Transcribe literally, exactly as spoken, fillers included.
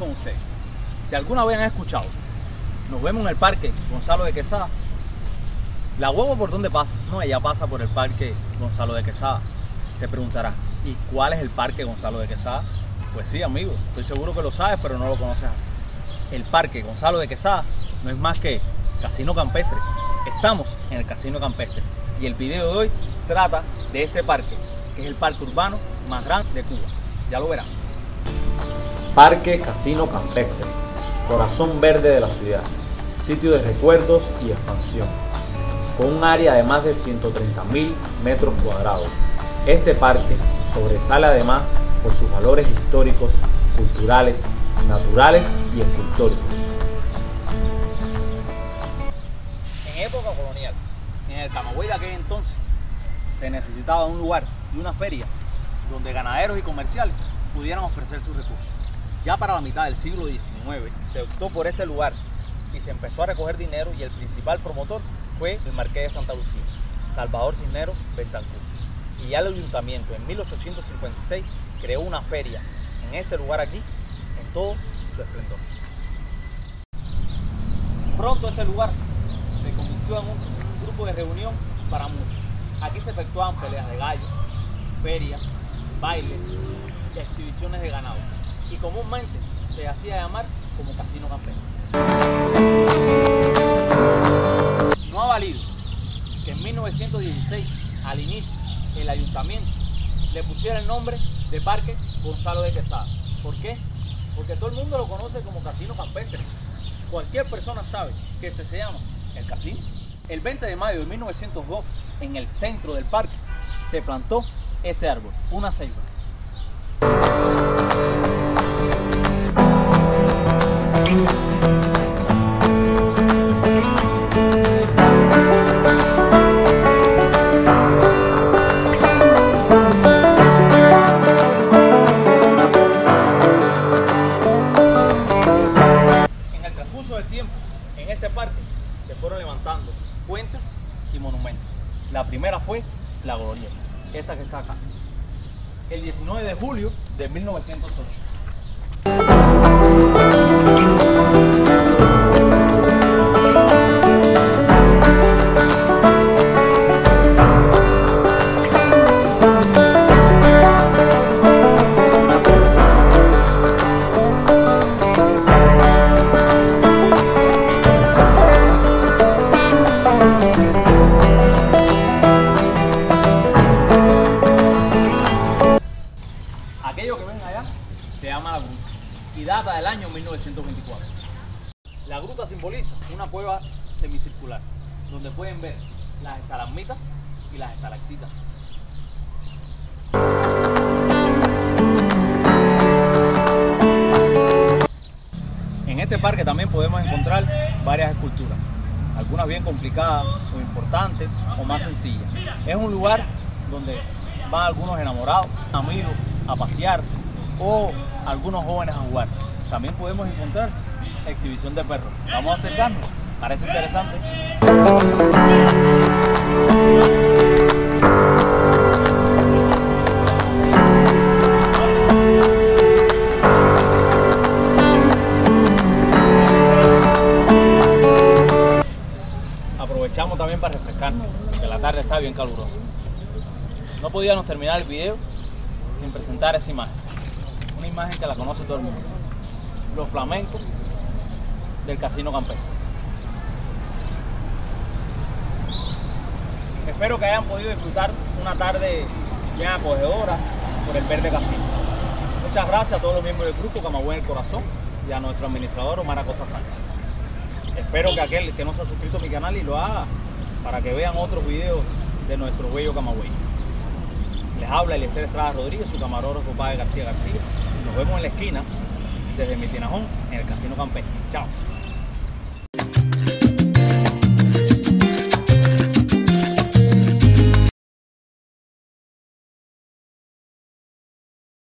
con ustedes. Si alguna vez han escuchado, nos vemos en el Parque Gonzalo de Quesada, ¿la guagua por dónde pasa? No, ella pasa por el Parque Gonzalo de Quesada. Te preguntarás, ¿y cuál es el Parque Gonzalo de Quesada? Pues sí, amigo, estoy seguro que lo sabes, pero no lo conoces así. El Parque Gonzalo de Quesada no es más que Casino Campestre. Estamos en el Casino Campestre y el video de hoy trata de este parque, que es el parque urbano más grande de Cuba. Ya lo verás. Parque Casino Campestre, corazón verde de la ciudad, sitio de recuerdos y expansión, con un área de más de ciento treinta mil metros cuadrados. Este parque sobresale además por sus valores históricos, culturales, naturales y escultóricos. En época colonial, en el Camagüey de aquel entonces, se necesitaba un lugar y una feria donde ganaderos y comerciales pudieran ofrecer sus recursos. Ya para la mitad del siglo diecinueve se optó por este lugar y se empezó a recoger dinero, y el principal promotor fue el Marqués de Santa Lucía, Salvador Cisneros Bentancur. Y ya el ayuntamiento en mil ochocientos cincuenta y seis creó una feria en este lugar aquí, en todo su esplendor. Pronto este lugar se convirtió en un, un grupo de reunión para muchos. Aquí se efectuaban peleas de gallos, ferias, bailes y exhibiciones de ganado, y comúnmente se hacía llamar como Casino Campestre. No ha valido que en mil novecientos dieciséis, al inicio, el ayuntamiento le pusiera el nombre de Parque Gonzalo de Quesada. ¿Por qué? Porque todo el mundo lo conoce como Casino Campestre. Cualquier persona sabe que este se llama el casino. El veinte de mayo de mil novecientos dos, en el centro del parque, se plantó este árbol, una ceiba. En este parque se fueron levantando fuentes y monumentos. La primera fue la glorieta, esta que está acá, el diecinueve de julio de mil novecientos ocho. Aquello que ven allá se llama la gruta y data del año mil novecientos veinticuatro. La gruta simboliza una cueva semicircular donde pueden ver las estalagmitas y las estalactitas. En este parque también podemos encontrar varias esculturas, algunas bien complicadas o importantes o más sencillas. Es un lugar donde van algunos enamorados, amigos, a pasear, o algunos jóvenes a jugar. También podemos encontrar exhibición de perros. Vamos a acercarnos, parece interesante. Aprovechamos también para refrescarnos, que la tarde está bien calurosa. No podíamos terminar el video sin presentar esa imagen, una imagen que la conoce todo el mundo, los flamencos del Casino Campestre. Espero que hayan podido disfrutar una tarde bien acogedora por el verde casino. Muchas gracias a todos los miembros del grupo Camagüey en el Corazón y a nuestro administrador Omar Acosta Sánchez. Espero que aquel que no se ha suscrito a mi canal y lo haga para que vean otros videos de nuestro bello Camagüey. Les habla Eliezer Estrada Rodríguez, su camarógrafo Padre García García. Nos vemos en la esquina desde mi tinajón en el Casino Campestre. Chao.